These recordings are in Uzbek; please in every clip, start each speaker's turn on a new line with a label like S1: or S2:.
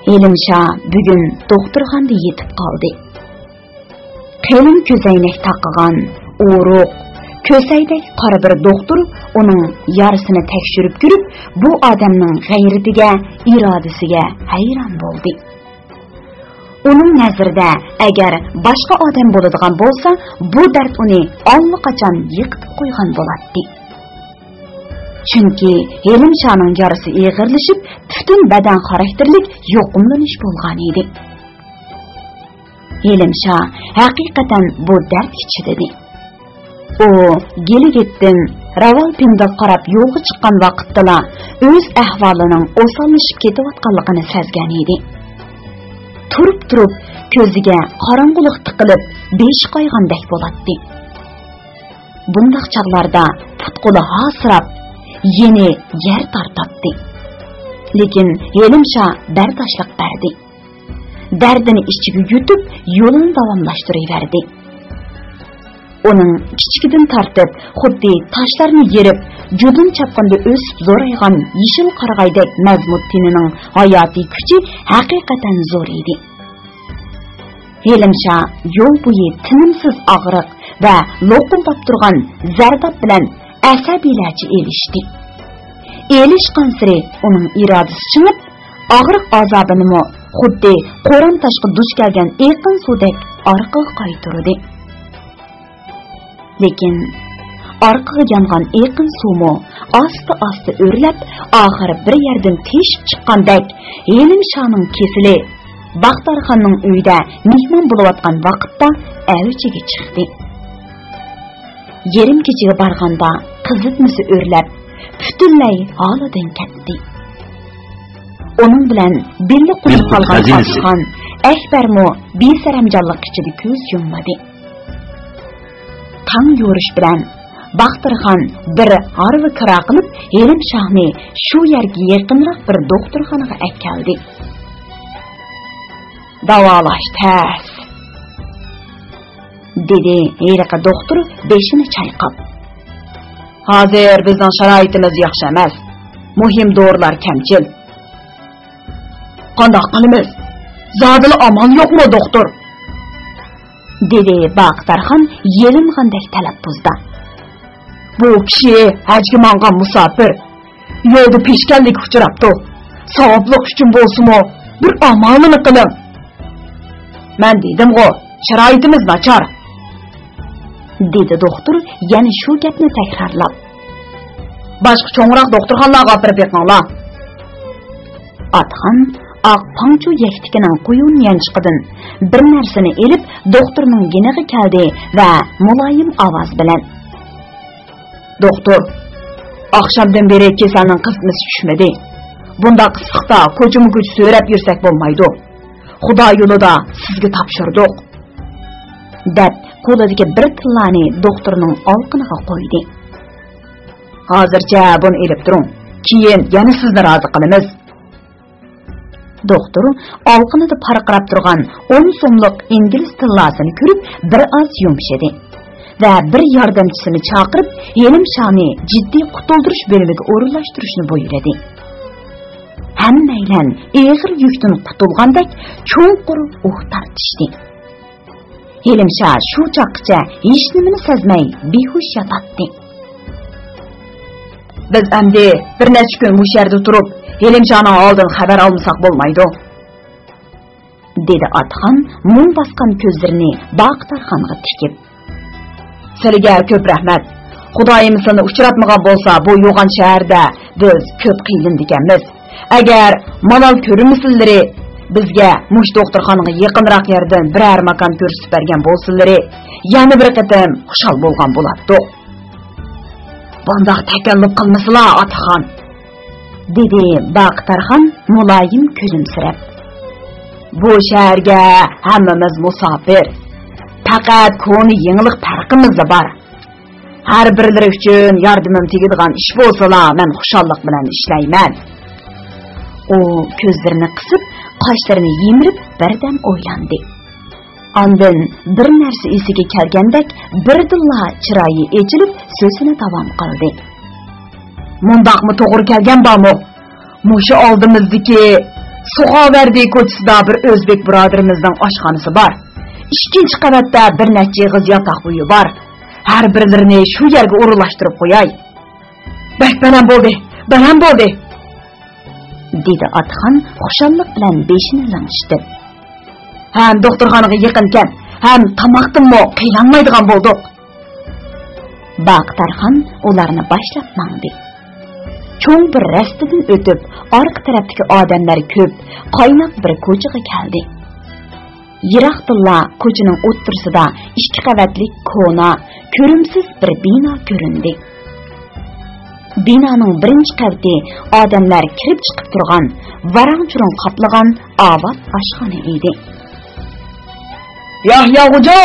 S1: Elimşa bugün doktorxonada yetib qoldi. Qalin ko'zoynak taqqigan, o'ruq, ko'saydek qora bir doktor uning yarısını tekshirib ko'rib, bu odamning g'ayratiga, irodasiga hayron bo'ldi. Uning nazarida agar boshqa odam bo'ladigan bo'lsa, bu dard uni allaqachon yiqitib qo'ygan bo'ladi. Chunki Elimshaning yarasi ig'irlashib, butun badan xarakterlik yo'qimlanish bo'lgan edi. Elimsha haqiqatan bu dard ichida. O geligitdan Ravalpinda qarab yo'lga chiqqan vaqtda o'z ahvolining osonlashib ketayotganligini sezgan edi. Turib ko'ziga qorong'ulik tiqilib, besh qo'ygandek bo'ladi. Bundaq chaqlarda putquli hasrab, yeni yer tartatdi. Lekin Elimsha bardashlik berdi. Dardini ichiga yutib, yo'lini davomlashtiraverdi. Uning kichkidan tartib, xuddi toshlarni yerib, judun chapqanda o'sib zo'raygan yeshil qarg'aydek mazmut tinining hayotiy kuchi haqiqatan zo'r edi. Elimsha yo'l bo'yi tinimsiz og'riq va lo'qillab turgan zardob bilan asabiylarcha elishdi. Elishgan siri uning irodasi chingib, og'riq azobini xuddi qo'ram tashqi duch kelgan yaqin suvdek orqaga qaytardi. Lekin orqaga yongan yaqin suvmi asta o'rlab, oxiri bir yerdan teshib chiqqandek Elimshaning kesili Baxtarxonning uyida mehmon bo'layotgan vaqtda avjiga chiqdi. Yerim kechiga borganda qizitmisi o'rlab, butunlay holidan ketdi. Onun bilan birga qo'shib qolgan Baxtarxon Akbarmo besaramjonlik ichida ko'z yummadi. Tang yo'rish bilan Baxtarxon bir harvi kira qilib, Elimshani shu yerga yaqinroq bir doktorxonaga akeldi. Davolash tez, dedi yeriqa doktor beshini chayqab. Hozir bizning sharoitimiz yaxshi emas. Muhim dorilar kamchil. Qandoq qilamiz? Zodil amal yo'qmi, doktor? Dedi Baxtarxon yelimgandek talaffuzda. Bu kishi hajga mangan musofir. Yo'lda peshkanlik uchrabdi. Savoblik uchun bo'lsa-mu, bir amalini qiling. Men dedim-ku, sharoitimiz nachar. Dedi doktor yana shu gapni takrorlab. Boshqa cho'ngroq doktorxonalarga olib beringlar. Atxon oq panchu yaktikining quyun yanchiqidan bir narsani elib doktorning giniga keldi va muloyim ovoz bilan: Doktor, oqshomdan beri kasalning qismisi tushmadi. Bunda qisqiqda ko'chimi-ko'ch so'rab yursak bo'lmaydi. Xudo yo'lida sizga topshirdik. Deb qo'lidagi bir tillani doktorning olqiniga qo'ydi. Hozircha buni elib turing. Keyin yana sizni rozi qilamiz. Doktor olqinida parqirab turgan 10 so'mlik ingliz tillasini ko'rib bir oz yumshadi va bir yordamchisini chaqirib, Elimshani jiddiy qutuldirish bo'limiga o'rinlashtirishni buyurdi. Hammaylan eg'ir yukdan qutulgandek cho'nqur tartishdi. Elimsha shu chaqcha hech nimani sezmay behush yotadi. Biz endi bir necha kun bu yerda turib, Elimshani oldin xabar olmasak bo'lmaydi, dedi Atxon mung bosgan ko'zlarini Baxtarxonga tikib. Sizlarga ko'p rahmat. Xudoyim sizni uchratmagan bo'lsa, bu yo'g'on shaharda biz ko'p qiynaldik ekanmiz. Agar malol ko'rmasizlar, bizga mush doktorxonaga yaqinroq yerdan biror makon ko'rsatib bergan bo'lsinlar, yana bir qatam xushal bo'lgan bo'ladi. Bundoq takalluf qilmasizlar, Atxon, dedi Baxtarxon muloyim kulimsirab. Bu shaharga hammamiz musofir. Faqat koni yangilik farqimiz bor. Har birlari uchun yordamim tegadigan ish bo'lsa, men xushallik bilan ishlayman. O ko'zlarini qisib, qoshlarini yimirib birdan o'ylandi. Ondan bir narsa esiga kelgandek birdilla chiroyi echilib so'zini davom qildi. Mundaqmi to'g'ri kelgan bormi? Mushu oldimizdagi Suxaverdi ko'chasida bir o'zbek birodarimizning oshxonasi bor. Ikkinchi qavatda bir necha yig'iz yotoq uyi bor. Har birlarini shu yerga o'rinlashtirib qo'yay. Bak, banan bo'ldi. Dedi Atxon xushallik bilan beshini langishtirib. Ham doktorxonaga yaqinkan, ham tamoqdinmi qiylanmaydigan bo'ldik. Baqtarxon ularni boshlab mangdi. Cho'ng bir rastadan o'tib, orqa tarafdagi odamlar ko'p, qaynoq bir ko'chaga keldi. Yiroqdilla ko'chaning o'ttirsida 2 qavatli ko'na, ko'rimsiz bir bino ko'rindi. Binoning birinchi qavati odamlar kirib chiqib turgan, varang-churang qatlagan ovoz oshxona edi. "Yahyo xo'ja!"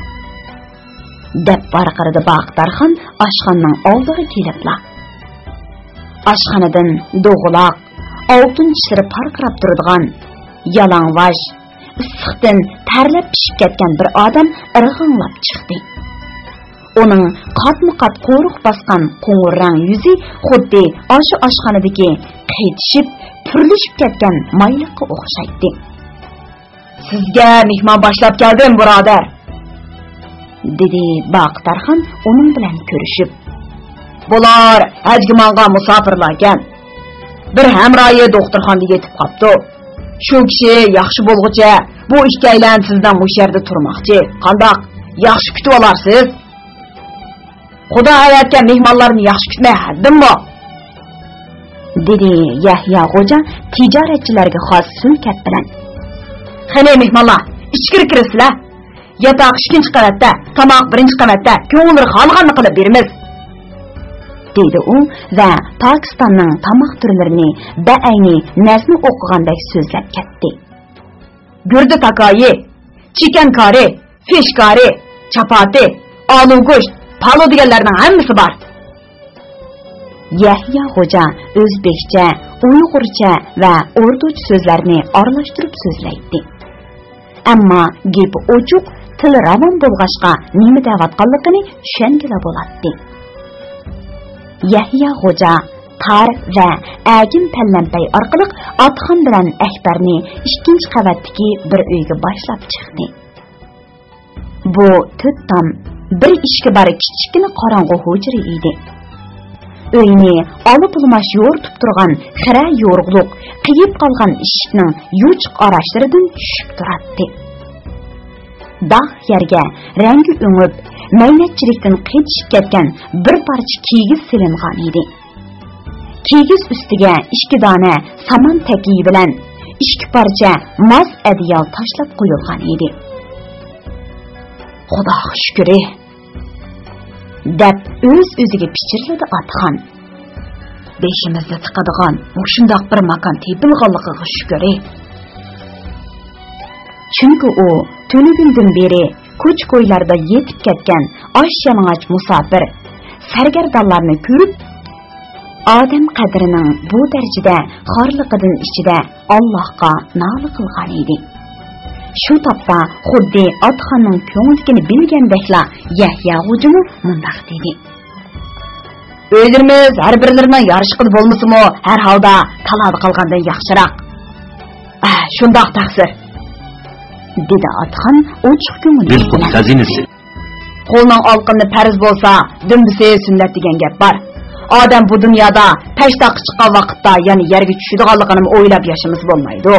S1: deb baqirdi Baqtarxon oshxonaning oldiga kelibla. Oshxonadan do'g'uloq, oltin tishlari parqirab turadigan, yalang'och, issiqdan tarlab pishib ketgan bir odam irg'inglab chiqdi. Uning qatma-qat qo'ruq bosgan qo'ng'ir rang yuzi xuddi o'sha oshxonadagi qaytishib, purilishib ketgan mayliqqa o'xshaydi. "Sizga mehmon boshlab keldim, birodar", dedi Baqtarxon uning bilan ko'rishib. "Bular hajgimonga musofirlar ekan. Bir hamroyi doktorxonaga yetib qopti. Shu kishi yaxshi bo'lguncha bu ikkalan sizdan bu yerda turmoqchi. Qandoq? Yaxshi kutib olarsiz? Xudo aytgan mehmonlarni yaxshi kutmay haddimmi?" dedi Yahyo xo'ja tijoratchilarga xos sulkat bilan. "Qani mehmonlar, ichkiri kirsizlar. Yotoq 2-chi qavatda, tomoq 1-chi qavatda, ko'ngillar xolganini qilib beramiz", dedi u va Pokistonning tomoq turlarini ba'ayni nazmi o'qigandek so'zlab ketdi. "Gurdi takoyi, chicken kari, fish kari, chapati, alu go'sht, palo deganlarning hammasi bor." Yahyo xo'ja o'zbekcha, uyg'urcha va urducha so'zlarni aralashtirib so'zlaydi. Ammo gapi ochiq, til ravon bo'lg'achqa nima deyotganligini tushungila bo'ladi. Yahyo xo'ja tar va agim pallampay orqali Atxon bilan Akbarni 2-chi qavatdagi bir uyga boshlab chiqdi. Bu 4 tom, bir ishga bari kichkina qorong'u hujra edi. Uyni olib bulmash yo'rtib turgan xira yo'rg'liq, qiyib qolgan eshikning yuchiq arashlaridan tushib turadi. Dağ yerga rangi o'ngib, maynatchilikdan qaytishib ketgan bir parcha kigiz silingan edi. Kigiz ustiga 2 dona saman takiyi bilan 2 parcha maz adiyal tashlab qo'yilgan edi. "Xudoga shukr", deb o'z-o'ziga pichirladi Atxon. "Beshimizda tiqadigan shundoq bir makon tepilganligiga shukr." Chunki u tunigundan beri ko'ch-ko'ylarda yetib ketgan osh-yalang'och musofir, sargardonlarni ko'rib, odam qadrining bu darajada xorliqidan ichida Allohga nola qilgan edi. Shu topda xuddi Atxonning ko'ngligini bilgandekla Yahyo xo'jani mundaq dedi: "O'zimiz har birlarining yarishqida bo'lmasimi, har holda talada qolgandan yaxshiroq. Shundoq taqsir", dedi Atxon ochiq ko'ngil bilan.
S2: Xazinasi.
S1: Qo'lning olqini farz bo'lsa, dimbisi sunnat degan gap bor. Odam bu dunyoda pashtoqqa chiqqan vaqtda yana yerga tushadiganligini o'ylab yashamiz bo'lmaydi.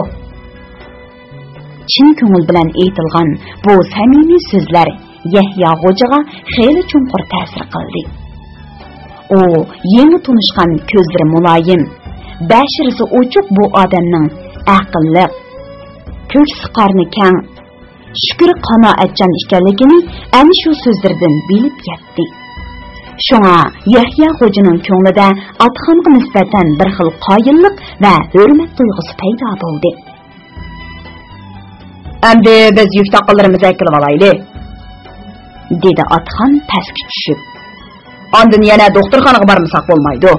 S1: Chin ko'ngil bilan aytilgan bu samimiy so'zlar Yahyo xo'jaga xeyli chunqur ta'sir qildi. U yangi tunishgan ko'zlari muloyim, bashirasi ochiq bu odamning aqlli, ko'ksi qorni kang, shukr qanoatchan ekanligini ana shu so'zlardan bilib yetdi. Shunga Yahyo xo'janing ko'nglida Atxonga nisbatan bir xil qoyillik va hurmat tuyg'usi paydo bo'ldi. "Endi biz yuk taqillarimizni qilib olaylik", dedi Atxon pastga tushib. "Ondan yana doktorxonaga bormasak bo'lmaydi."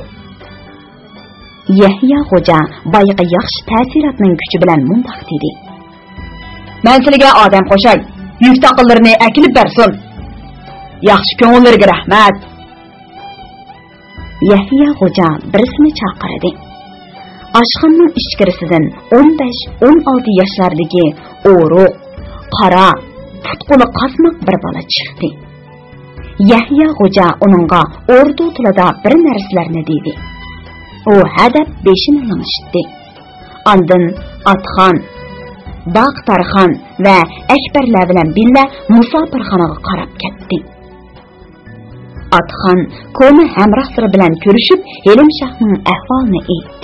S1: Yahyo xo'ja boyiga yaxshi ta'sirotning kuchi bilan mundaq dedi: "Men sizga odam qo'shay, yuk taqillarni akilib bersin. Yaxshi ko'ngillarga rahmat." Yahyo xo'ja birisini chaqirdi. Aşxanның ichkarisidan 15-16 yoshlardagi o'ruq, qora, putquli qasmoq bir bola chiqdi. Yahya xo'ja uningga urdu tilida bir narsalarni dedi. U hadab beshini langishdi. Ondan Atxon, Baqtarxon va Akbarlar bilan billa musofirxonaga qarab ketdi. Atxon ko'ni hamrohlari bilan ko'rishib, Helimshahning ahvolini aytdi.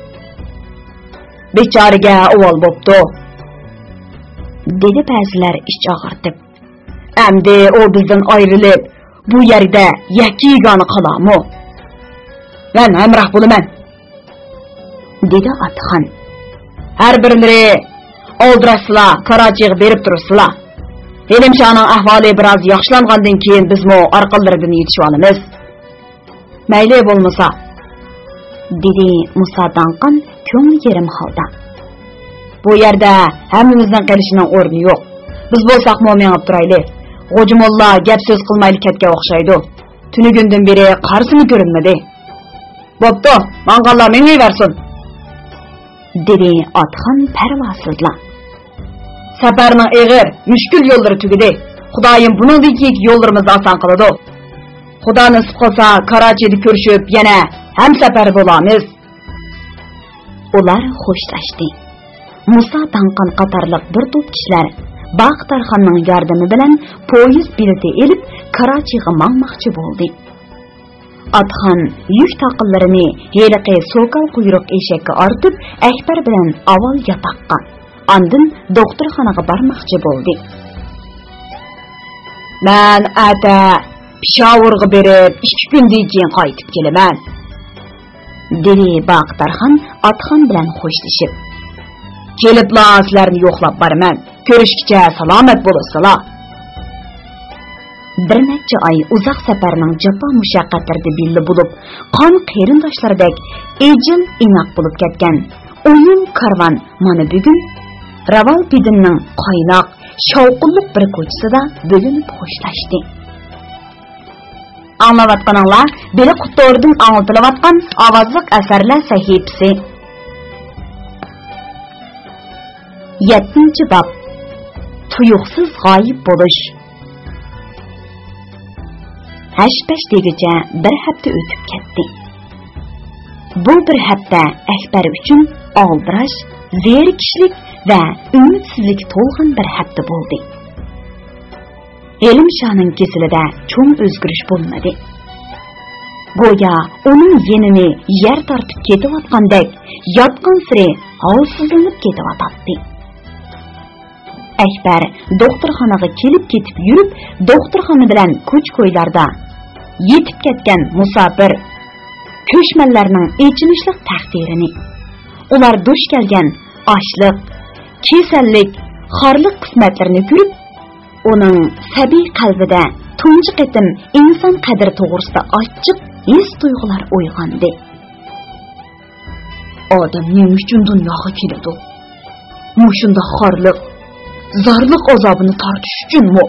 S1: Bechoraga o'g'il bo'pti, dedi ba'zilar ich og'irtib. Endi u bizdan ayrilib, bu yerda yakigani qolami? Men hamroh bo'laman, dedi Atxon. Har birlari oldirasizlar, Karachiga berib turasizlar. Helimshahning ahvoli biroz yaxshilangandan keyin bizmo orqalaridan yetishib olamiz. Mayli bo'lmasa, dedi Musa Danqon ko'ngli yerim holda. Bu yerda hammamizning qilishning o'rni yo'q. Biz bo'lsak mo'minib turaylik. Xo'jamolla gap so'z qilmayli ketga o'xshaydi. Tunigundan beri qarsini ko'rinmadi. Bo'pti, manqallar menga versin, dedi Atxon parvosizla. Safarning ig'ir, mushkul yo'llari tugadi. Xudoyim buningdek yo'llarimizni oson qiladi. Xudo nasib qilsa, Karachida ko'rishib, yana ham safar bo'lamiz. Ular xo'shlashdi. Musa Danqon qatorliq bir to'p kishilar Baqtarxonning yordami bilan poyezd bileti elib Karachiga mangmoqchi bo'ldi. Atxon yuk taqinlarini heliqi so'kal quyruq eshakka ortib, Akbar bilan avval yotoqqa, andin doktorxonaga bormoqchi bo'ldi. Men ata Pishavrga berib 2 kundan keyin qaytib kelaman, dedi Baqtarxon Atxon bilan xo'shlashib. Kelibla sizlarni yo'qlab boraman. Ko'rishgacha salomat bo'lasizlar. Bir necha oy uzoq safarning jafo mushaqqatlarida billi bo'lib, qon qarindoshlardek ejil inoq bo'lib ketgan o'yin karvon mana bugun Ravalpidinning qaynoq, shovqinli bir ko'chasida bo'linib xo'shlashdi. Anglayotganinglar, beli qutordan anglatilayotgan ovozliq asarlar sahifasi. 7-bob. Tuyuqsiz g'oyib bo'lish. Hash-pash degicha bir hafta o'tib ketdi. Bu bir hafta Akbar uchun oldirash, zerikishlik va umidsizlik to'lg'an bir hafta bo'ldi. Helimshahning kesilida cho'ng o'zgarish bo'lmadi. Go'yo uning yenini yer tortib ketayotgandek, yotgan siri holsizlanib ketayotdi. Akbar doktorxonaga kelib ketib yurib, doktorxona bilan ko'ch-ko'ylarda yetib ketgan musofir ko'chmanlarning echinishlik taqdirini, ular duch kelgan ochliq, kasallik, xorliq qismatlarini ko'rib, uning sabiy qalbida tunji qitim inson qadri to'g'risida ochiq his tuyg'ular uyg'ondi. Odam nima uchun dunyoga keladi? Mushunda xorliq, zarliq azobini tortish uchunmi?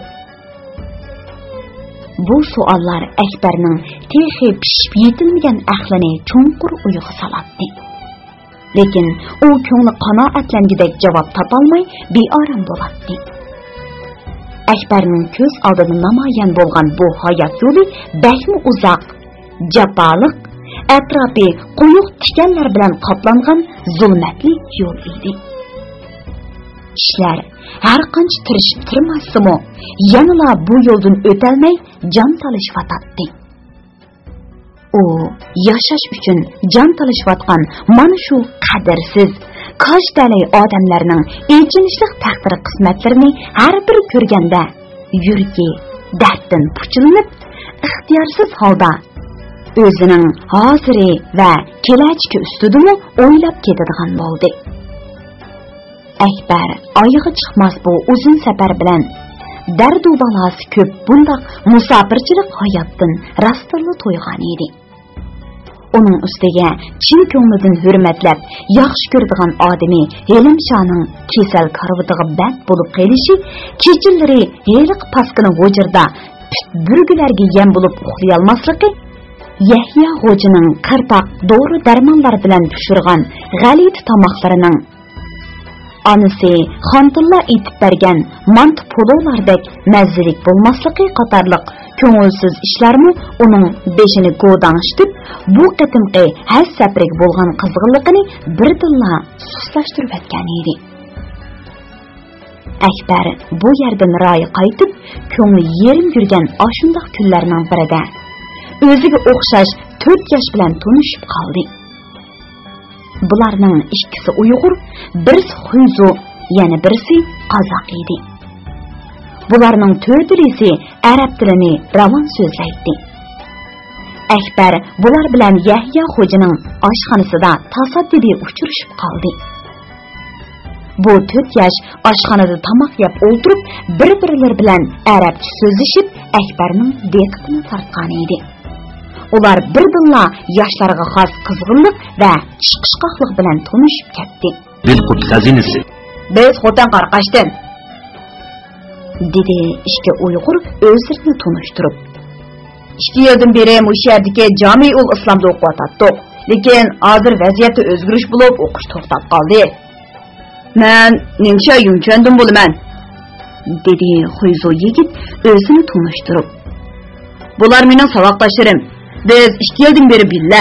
S1: Bu savollar Akbarning texi pishib yetilmagan aqlini chunqur uyg'a solatdi. Lekin u ko'ngli qanoatlangidek javob topolmay beorom bo'ldi. Akbarning ko'z oldida namoyon bo'lgan bu hayot yo'li bakmi uzoq, jafoliq, atrofi quyuq tikanlar bilan qoplangan zulmatli yo'l edi. Kishilar har qancha tirishib turmasimi, yanala bu yo'ldan o'tolmay jon talashib. U yashash uchun jon talashayotgan mana shu qadrsiz, qoshdalay odamlarning echinishlik taqdiri qismatlarini har bir ko'rganda yuragi darddan puchilinib, ixtiyorsiz holda o'zining hoziri va kelajagi ustidimi o'ylab ketadigan bo'ldi. Akbar oyog'i chiqmas bu uzun safar bilan dardu balasi ko'p bundoq musofirchilik hayotdan rastilla to'ygan edi. Uning ustiga chin ko'nglidan hurmatlab, yaxshi ko'radigan odami Helimshahning kasal karvatiga band bo'lib qelishi, kechalari heliq paskini g'ojirda burgularga yem bo'lib uxlay olmasligi Yahya Hocaning qirpaq doğru darmonlar bilan pishirgan g'alati tamoqlarining anisi Xontulla etib bergan mant pololardek mazzilik bo'lmasligi qatorliq ko'ngilsiz ishlarmi uning beshini go'dang'ishtirib, bu qitimqi har safariga bo'lgan qizg'inligini birdilla suslashtirib etgan edi. Akbar bu yerdan ro'yi qaytib, ko'ngli yerim yurgan ashundoq kunlarning birida o'ziga o'xshash 4 yosh bilan tanishib qoldi. Bularning ikkisi Uyg'ur, birisi Xuyzu, yana birisi Qozoq edi. Bularning to'rtlisi arab tilini ravon so'zlaydi. Akbar bular bilan Yahya Xo'janing oshxonasida tasaddidiy uchrashib qoldi. Bu 4 yosh oshxonada tamoq yeb o'tirib, bir-birlari bilan arabcha so'zlashib, Akbarning diqqatini tortgan edi. Ular birdilla yoshlarga xos qizg'inlik va chiqishqoqlik bilan tanishib ketdi.
S2: Dilqut xazinasi.
S1: Biz Xotan Qarqashdan, dedi ikki Uyg'ur o'zlarini tanishtirib. 2 yildan beri bu shahardagi Jamiul Islomda o'qiyotdik, lekin hozir vaziyatda o'zgarish bo'lib o'qish to'xtab qoldi. Men nimcha yunchondim bo'laman, dedi Xuyzu yigit o'zini tanishtirib. Bular mening saboqdoshlarim. Biz 2 yildan beri billa.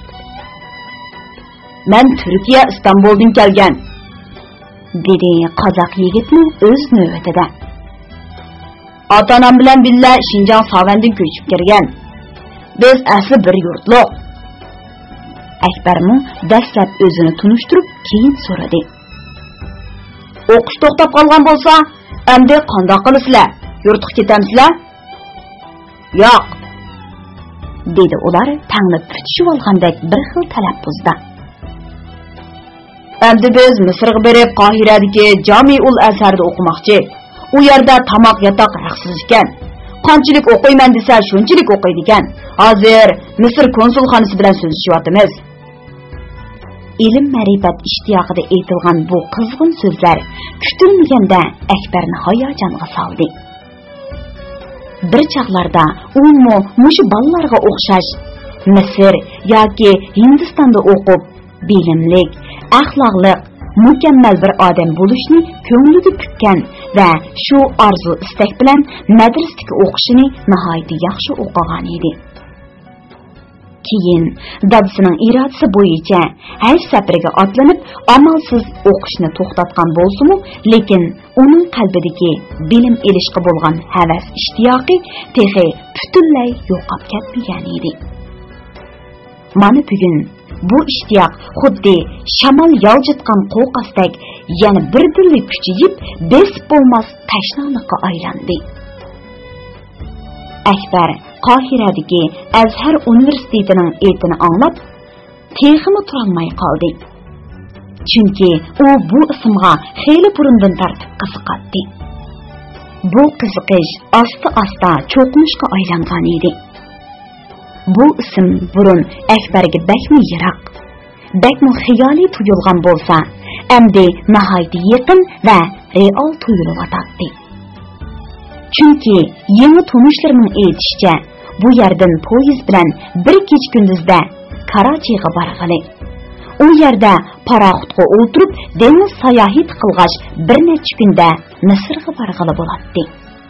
S1: Men Turkiya Istanbuldan kelgan, dedi Qozoq yigitning o'z navbatida. Ota-onam bilan billa Şinjan Savandan ko'chib kirgan. Biz asli bir yurtliq. Akbarmi dastlab o'zini tunishtirib, keyin so'radi. O'qish to'xtab qolgan bo'lsa, endi qanday qilasizlar? Yurtga ketamsizlar? Yo'q, dedi ular tanglib tutishib olgandek bir xil talaffuzda. Endi biz Misrga berib Qohiradagi Jamiul Azharda o'qimoqchi. U yerda tamoq yotoq raqsiz ekan. Qanchalik o'qiyman desa, shunchalik o'qiydi ekan. Hozir Misr konsulxonasi bilan so'zlashyapmiz. Ilm ma'rifat ishtiyoqida aytilgan bu qizg'in so'zlar kutilmaganda Akbarni hayajonga soldi. Bir chaqlarda u mushu bolalarga o'xshash Misr yoki Hindistonda o'qib, bilimlik, axloqli, mukammal bir odam bo'lishni ko'nglida kutgan va shu orzu istak bilan madrasadagi o'qishini nihoyat yaxshi o'qigan edi. Keyin dadasining irodasi bo'yicha har safariga otlanib, amalsiz o'qishni to'xtatgan bo'lsa-mu, lekin uning qalbidagi bilim elishga bo'lgan havas ishtiyoqi texi butunlay yo'qolib ketmagan edi. Mana bugun bu ishtiyoq xuddi shamol yoljitgan qo'qasdek yana birdilli kuchayib, besib bo'lmas tashnalikqa aylandi. Akbar Qohiradagi Azhar universitetining aytini anglab, texmi turolmay qoldi. Chunki u bu ismga xeyli burundan tartib qiziqadi. Bu qiziqish asta-asta cho'qinishga aylangan edi. Bu ism burun Akbarga bakmi yiroq, bakmi xiyoliy tuyulgan bo'lsa, endi nihoyat yaqin va real tuyulayotdi. Chunki yangi tanishlarining aytishicha, bu yerdan poyezd bilan bir kech kunduzda Karachiga borg'ili. U yerda paraxotga o'tirib, dengiz sayohat qilg'ach bir necha kunda Misrga borg'ili bo'ladi.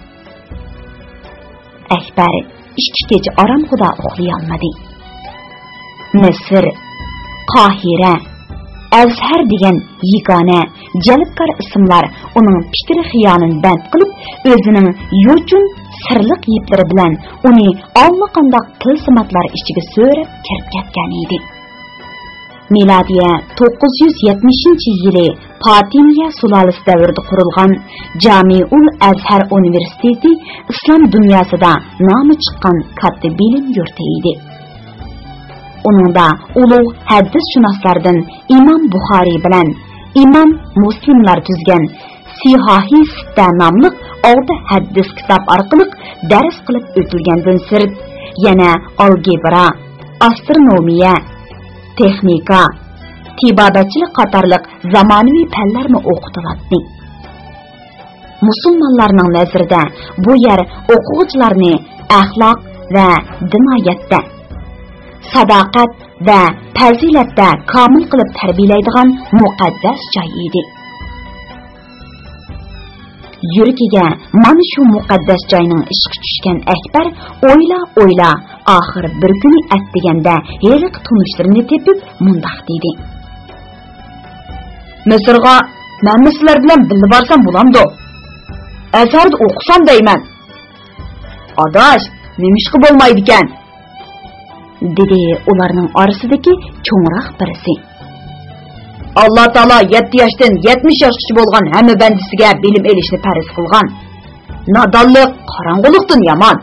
S1: Akbar 2 kecha oromxo'da uxlay olmadi. Misr, Qohira, Azhar degan yigona, jalbkor ismlar uning fikri xiyolini band qilib, o'zining yo'chun sirliq yiplari bilan uni allaqandoq tilsimatlar ichiga so'rab kirib ketgan edi. Milodiya 970-yili Fatimiya sulolasi davrida qurilgan Jamiul Azhar universiteti islom dunyosida nomi chiqqan katta bilim yurti edi. Uningda ulug' hadisshunoslardan Imom Buxoriy bilan Imom Muslimlar tuzgan Sihohi Sitta nomli 6 hadis kitob orqali dars qilib o'tilgandan sirt yana algebra, astronomiya, texnika, tibobatchilik qatorliq zamonaviy fanlarni o'qitiladi. Musulmonlarning nazarida bu yer o'quvchilarni axloq va dinoyatda, sadoqat va fazilatda komil qilib tarbiyalaydigan muqaddas joy edi. Yuragiga mana shu muqaddas joyning ishqi tushgan Akbar o'yla oxir bir kuni atdiganda heriq tunishlarini tepib mundoq dedi. Misrga men sizlar bilan birga borsam bo'lamdi. Asarda o'qisam deyman. Adash, nemishqi bo'lmaydi ekan? Dedi ularning orasidagi cho'ngroq birisi. Allah Taala 7 yoshdan 70 yoshgacha bo'lgan hamma bandisiga bilim elishni farz qilgan. Nodonlik qorong'ulikdan yomon.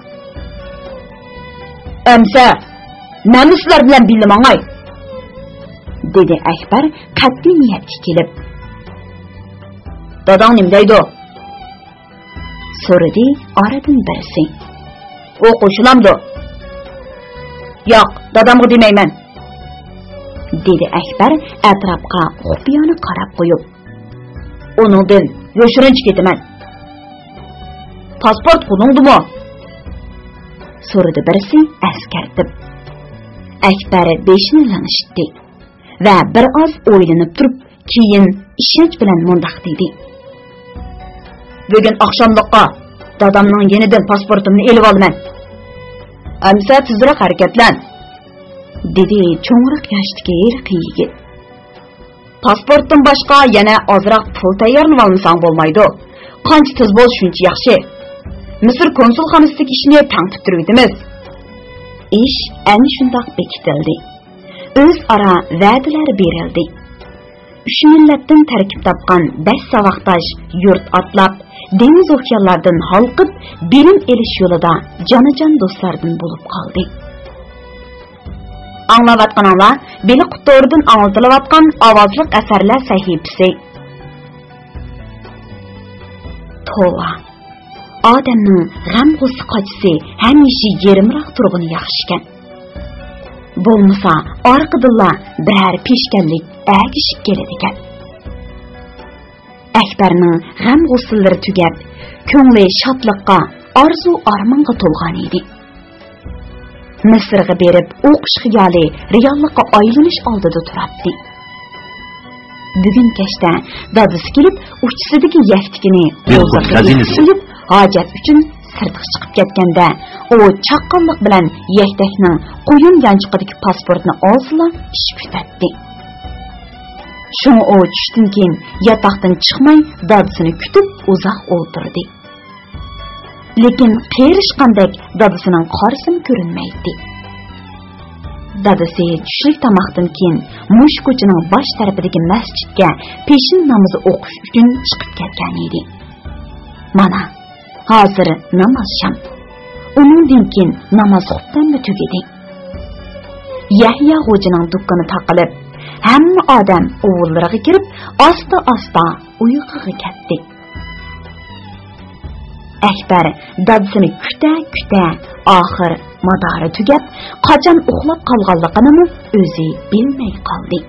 S1: Amsa, men sizlar bilan bilmangay, dedi Akbar qat'iy niyatga kelib. Dadang nima deydi? So'radi oradan birisi. O'qishilamdi. Yo'q, dadamga demayman, dedi Akbar atrofga xufiyona qarab qo'yib. Uningdan yoshirinch ketaman. Pasport qo'lingdimi? So'radi birisi askartib. Akbar beshini lanishdi va bir oz o'ylanib turib, keyin ishonch bilan mundoq dedi. Bugun oqshomlikqa dadamning yenidan pasportimni elib olman. Amsa tezroq harakatlan, dedi cho'ngroq yoshdagi yigit. Pasportdan boshqa yana ozroq pul tayyorlab olmasang bo'lmaydi. Qancha tez bo'l shuncha yaxshi. Misr konsulxonasidagi ishni tanqib turibmiz. Ish ana shundoq bekitildi. O'zaro va'dalar berildi. 3 millatdan tarkib topgan 5 saboqdosh yurt atlab, dengiz okeanlardan halqib, bilim elish yo'lida jonajon do'stlardan bo'lib qoldi. Anglayotganinglar, beli qutoridan anglatilayotgan ovozliq asarlar sahifasi. Tova. Odamning g'am-g'ussa qochisi hamisha yerimroq turg'ini yaxshi ekan. Bo'lmasa, orqadilla biror peshkanlik agishib keladi ekan. Akbarning g'am-g'ussallari tugab, ko'ngli shodlikqa, orzu-armonga to'lgan edi. Misrga berib o'qish xiyoli reallikqa aylanish oldida turibdi. Bugun kechda dadasi kelib, uchisidagi yaktikini qo'yib, hojat uchun sirtga chiqib ketganda, u chaqqonlik bilan yaktakning qo'yun yanchiqidagi pasportni olsa, ish kutatdi. Shuni u tushdan keyin yotoqdan chiqmay, dadasini kutib uzoq o'tirdi. Lekin qerishqandek dadasining qorisi ko'rinmaydi. Dadasi tushlik tomoqdan keyin mush ko'chaning bosh tarafidagi masjidga peshin namozi o'qish uchun chiqib ketgan edi. Mana, hozir namoz sham. Uningdan keyin namoz xutbani tugadi. Yahya xo'janing dukkani taqilib, hamma odam o'g'illariga kirib, asta-asta uyquga ketdi. Akbar dadasini kuta, oxir madori tugab, qachon uxlab qolganligini o'zi bilmay qoldi.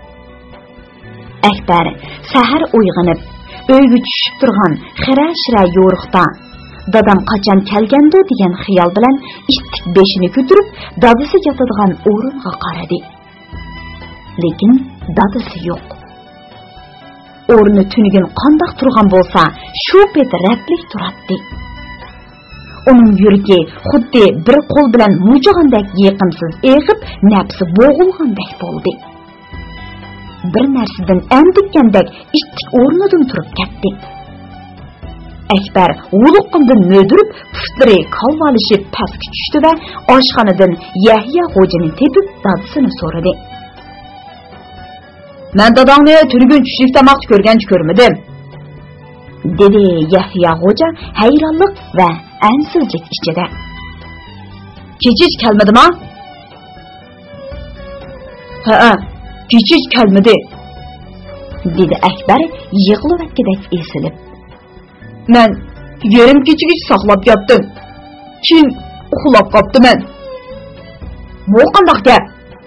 S1: Akbar sahar uyg'onib, uyga tushib turgan xira-shira yo'riqda dadam qachon kelgandi degan xiyol bilan ittik beshini ko'tarib, dadasi yotadigan o'ringa qaradi. Lekin dadasi yo'q. O'rni tunigan qandoq turgan bo'lsa, shu pet ratlik turadi. Uning yuragi xuddi bir qo'l bilan mujag'andek yiqimsiz eg'ib, nafsi bo'g'ilgandek bo'ldi. Bir narsadan andikkandek ittik o'rnidan turib ketdi. Akbar uliqqandan mo'dirib, putlari qolvalishib pastga tushdi va oshxonadan Yahya xo'jani tepib dadasini so'radi. Men dadangni turgun tushlik tomoqni ko'rgancha ko'rmadim, dedi Yahya xo'ja hayronlik va ansizlik ichida. Kechich kelmadimi? Ha, kechich kelmadi, dedi Akbar yig'layotgandek esilib. Men yarim kechagacha saqlab yotdim. Keyin uxlab qolibman. Bu qanday gap?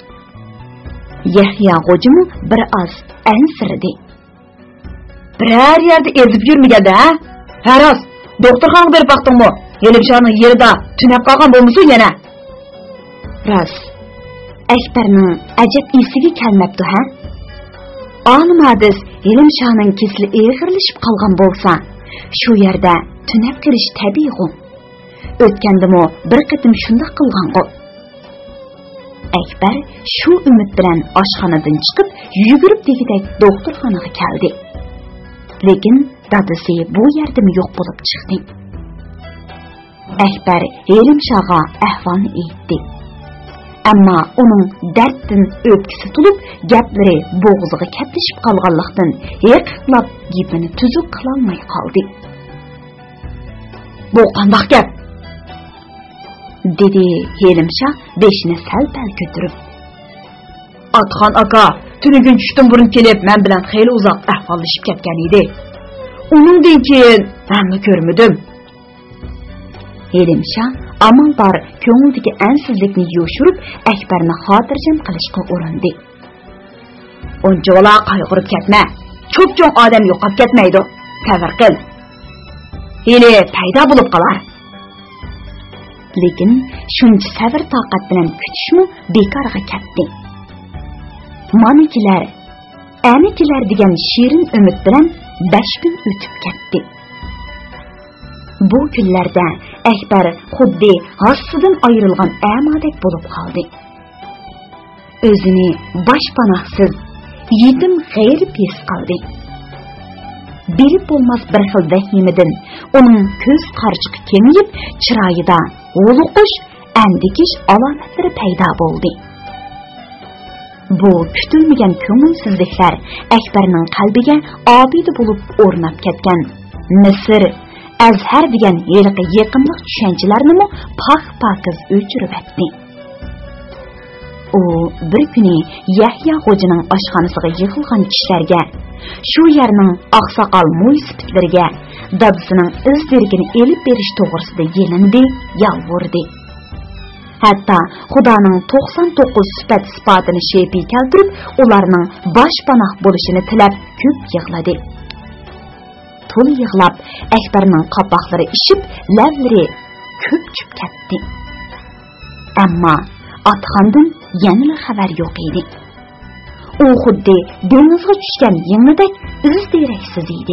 S1: Yahya xo'jami bir oz ansirdi. Biror yerda ezib yurmaganda, ha? Haros, doktorxonaga berib baqdingmi? Elibshoning yerida tunab qolgan bo'lmasa yana? Ras. Akbarning ajab esiga kelmabdi ha? Olimadiz Elimshahning kesili eg'irlashib qolgan bo'lsa, shu yerda tunab kirish tabiiy. O'tgandimi bir qitim shunday qilgan-ku. Akbar shu umid bilan oshxonadan chiqib, yugurib degidek doktorxonaga keldi. Lekin dadasi bu yerdami yo'q bo'lib chiqdi. Akbar Elimshahga ahvolni aytdi. Ammo uning darddan o'pkisi tulib, gaplari bo'g'ziga katlashib qolganlikdan yiqilib gapini tuzuk qila olmay qoldi. Bu qanday gap? dedi Elimshah beshini sal-pal ko'tarib. Atxon aka, tunugun tushdan burun kelib, men bilan xeyli uzoq ahvollashib ketgan edi. Uningdan keyin hamma ko'rmadim. Elimshah amaldor ko'nglidagi ansizlikni yo'shirib, Akbarni xotirjam qilishga urindi. Uncha qayg'urib ketma. Cho'p-cho'ng odam yo'qolib ketmaydi. Sabr qil. Hali paydo bo'lib qolar. Lekin shuncha sabr toqat bilan kutishmi bekorga ketdi. Manikilar, anikilar degan shirin umid bilan 5 kun o'tib ketdi. Bu kunlarda Akbar xuddi hassidan ayrilgan amadek bo'lib qoldi. O'zini boshpanohsiz, yetim g'ayrib his qildi. Bilib bo'lmas bir xil vahimadan uning ko'z qarchiqi kengayib, chiroyida o'luqish, andikish alomatlari paydo bo'ldi. Bu kutilmagan ko'ngilsizliklar Akbarning qalbiga obida bo'lib o'rnab ketgan Misr, Azhar degan yilqi yaqinlik tushunchalarni pokiz o'chirib etdi. U bir kuni Yahya xo'janing oshxonasiga yig'ilgan kishilarga, shu yerning oqsoqol mo'ysipitlariga dadasining izdirgini elib berish to'g'risida yelindi, yalvordi. Hatto Xudoning 99 sifat-sifatini shepi keltirib, ularning boshpanoh bo'lishini tilab ko'p yig'ladi. To'la yig'lab, Akbarning qapoqlari ishib, lavlari ko'pchib ketdi. Ammo Atxondan yana xabar yo'q edi. U xuddi dengizga tushgan yengidek izdiraksiz edi.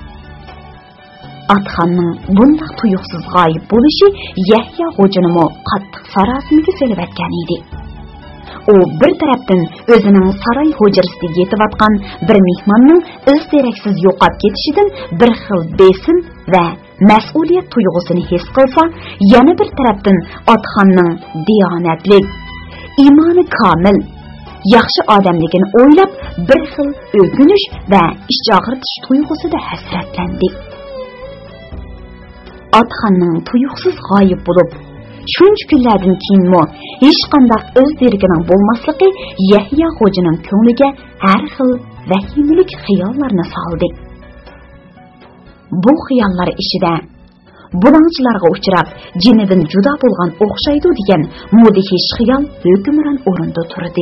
S1: Atxonning bunday tuyuqsiz g'oyib bo'lishi Yahya xo'janimi qattiq sarosimaga solib etgan edi. U bir tarafdan o'zining saroy hujrasida yetayotgan bir mehmonning izdiraksiz yo'qolib ketishidan bir xil besim va mas'uliyat tuyg'usini his qilsa, yana bir tarafdan Atxonning diyonatlik, iymoni komil, yaxshi odamligini o'ylab bir xil o'kinish va ichog'ritish tuyg'usida hasratlandi. Atxonning tuyuqsiz g'oyib bo'lib, shuncha kunlardan keyinmi hech qanday izdirgining bo'lmasligi Yahya xo'janing ko'ngliga har xil vahimalik xiyollarni soldi. Bu xiyollar ishida bulonchilarga uchrab, jinidan judo bo'lgan o'xshaydi degan mudihish xiyol hukmron o'rinda turdi.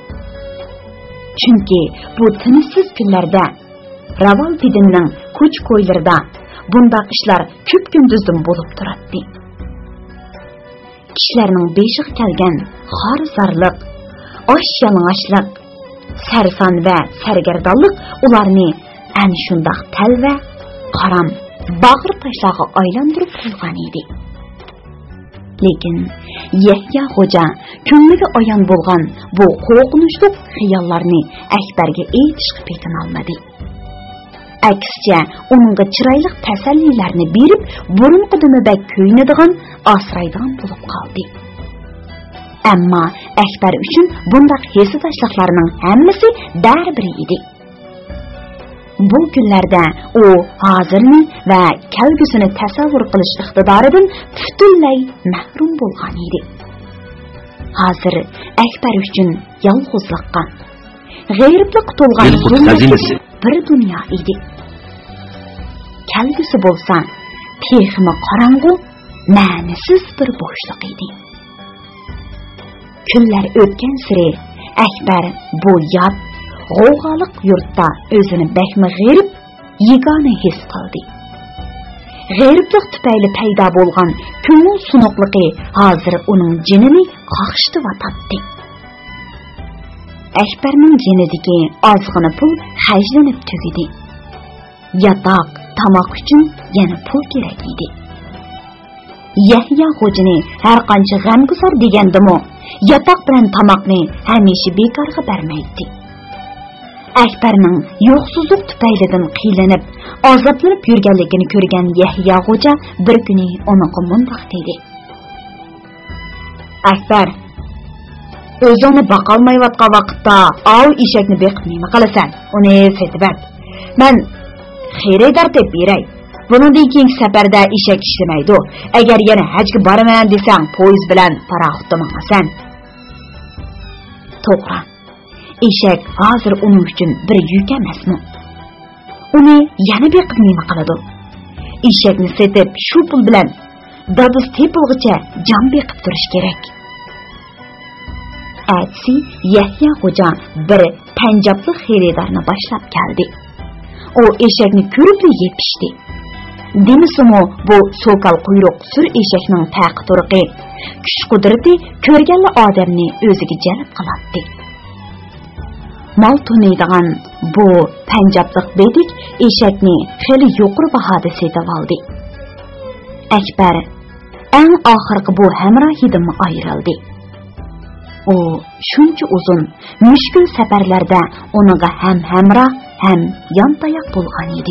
S1: Chunki bu tinchsiz kunlarda Ravalpidinning ko'ch-ko'ylarida bunday ishlar ko'p kunduzdan bo'lib turadi. Kishilarning beshiga kelgan xorizorlik, osh-yalang'ochlik, sarson va sargardonlik ularni ana shunday talva, qaram, bag'ir toshlarga aylantirib qo'ygan edi. Lekin Yahya xo'ja ko'ngliga ayon bo'lgan bu qo'rqinchli xiyollarni Akbarga aytishga petin olmadi. Aksicha uningga chiroyli tasallilarni berib, burunqidimi bak ko'ynadigan, asraydigan bo'lib qoldi. Ammo Akbar uchun bunday hesitashlarning hammasi baribir edi. Bu kunlarda u hozirni va kelgusini tasavvur qilish iqtidoridan butunlay mahrum bo'lgan edi. Hozir Akbar uchun yolg'izlikqa, g'ayriblik to'lgan bir dunyo edi. Kelgusi bo'lsa, texmi qorong'u, ma'nisiz bir bo'shliq edi. Kunlar o'tgan sari Akbar bu yot, g'ovg'oliq yurtda o'zini bakmi g'ayrib, yegona his qildi. G'ayriblik tufayli paydo bo'lgan ko'ngil sunuqligi hozir uning jinini qaqshitib o'tadi. Akbarning yanidagi ozg'ina pul xajlanib tugadi. Yotoq, tomoq uchun yana pul kerak edi. Yahyo xo'jani har qancha g'amguzar degandimi, yotoq bilan tomoqni hamisha bekorga bermaydi. Akbarning yo'qsizlik tufaylidan qiylanib, azoblanib yurganligini ko'rgan Yahyo xo'ja bir kuni uning mundoq dedi. Akbar, o'zingni boqolmayotgan vaqtda av eshakni beqib nima qilasan? Uni setib ber. Men xaridor deb beray. Bundan keyingi safarda eshak ishlamaydi. Agar yana hajga boraman desang, poyez bilan paraxotda manasan. To'g'ri. Eshak hozir uning uchun bir yuk emasmi? Uni yana beqib nima qiladi? Eshakni setib, shu pul bilan dadis tepilg'icha jon beqib turish kerak. Atsi Yahyo xo'ja bir Panjobli xaridorni boshlab keldi. O eshakni ko'rib yetishdi. Demisimi bu so'kal quyruq sur eshakning taqi turqi, kuch-qudrati ko'rganli odamni o'ziga jalb qiladi. Mal tunaydigan bu Panjoblik bedik eshakni xeli yuqori bahoda setib oldi. Akbar eng oxirgi bu hamrohidan ayrildi. O shuncha uzun, mushkul safarlarda uninga ham hamroh, ham yontayoq bo'lgan edi.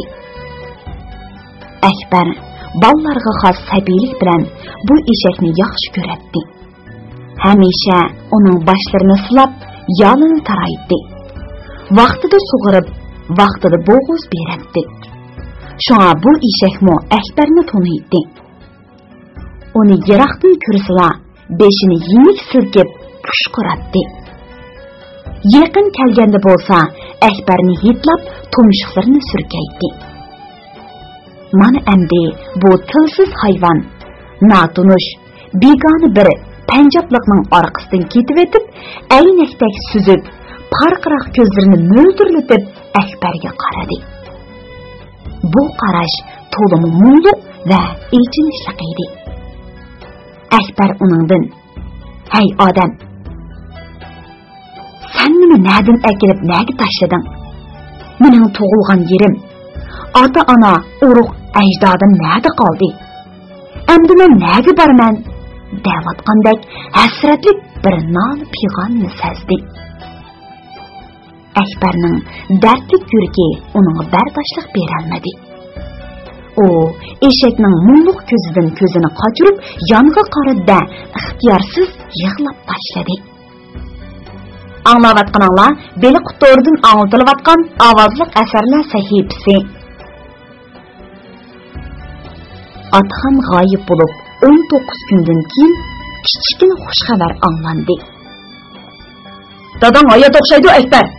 S1: Akbar ballarga xos sabiylik bilan bu eshakni yaxshi ko'radi. Hamisha uning boshlarini silab, yolini taraydi. Vaqtida sug'urib, vaqtida bo'g'iz beradi. Shunga bu eshakmo Akbarni taniydi. Uni yiroqdan ko'rsa, beshini yengil silkib pushqiradi. Yaqin kelganda bo'lsa, Akbarni hitlab, tumshuqlarini surkaydi. Mana endi bu tilsiz hayvon, natunush, begona bir Panjoblikning orqasidan ketib o'tib, aynakdek suzib, parqiroq ko'zlarini mo'ldirlatib Akbarga qaradi. Bu qarash to'liq mungluq va ichinishli edi. Akbar uningdan: "Hey odam, sen meni nadan akilib naga tashlading? Mening tug'ilgan yerim, ota-ona, urug' ajdodim nada qoldi? Endi men naga borman?" deyotgandek hasratlik bir nol pig'onni sezdi. Akbarning dardli yuragi uning bardoshlik berolmadi. O eshakning mungluq ko'zidan ko'zini qochirib, yonga qaradi, ixtiyorsiz yig'lab tashladi. Anglayotganinglar Beliq to'rdan anglatilayotgan ovozliq asarlar sahifasi. Atxon g'oyib bo'lib 19 kundan keyin kichikina xush xabar anglandi. "Dadang oyat o'xshaydi, Akbar.